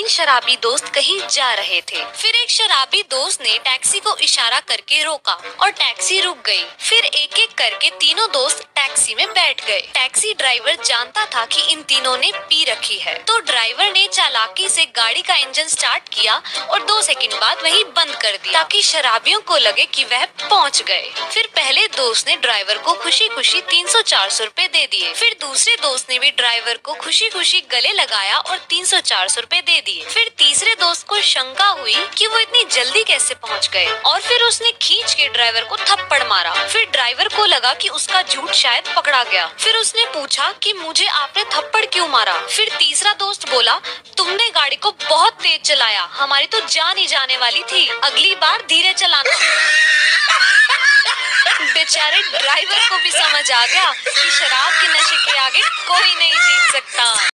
शराबी दोस्त कहीं जा रहे थे। फिर एक शराबी दोस्त ने टैक्सी को इशारा करके रोका और टैक्सी रुक गई। फिर एक एक करके तीनों दोस्त टैक्सी में बैठ गए। टैक्सी ड्राइवर जानता था कि इन तीनों ने पी रखी है, तो ड्राइवर ने चालाकी से गाड़ी का इंजन स्टार्ट किया और 2 सेकंड बाद वही बंद कर दिया ताकि शराबियों को लगे कि वह पहुंच गए। फिर पहले दोस्त ने ड्राइवर को खुशी खुशी 300-400 रुपए दे दिए। फिर दूसरे दोस्त ने भी ड्राइवर को खुशी खुशी गले लगाया और 300-400 रुपए दे दिए। फिर तीसरे दोस्त को शंका हुई कि वो इतनी जल्दी कैसे पहुंच गए और फिर उसने खींच के ड्राइवर को थप्पड़ मारा। फिर ड्राइवर को लगा कि उसका झूठ शायद पकड़ा गया। फिर उसने पूछा कि मुझे आपने थप्पड़ क्यों मारा। फिर तीसरा दोस्त बोला, तुमने गाड़ी को बहुत तेज चलाया, हमारी तो जान ही जाने वाली थी, अगली बार धीरे चलाना। बेचारे ड्राइवर को भी समझ आ गया कि शराब के नशे के आगे कोई नहीं जीत सकता।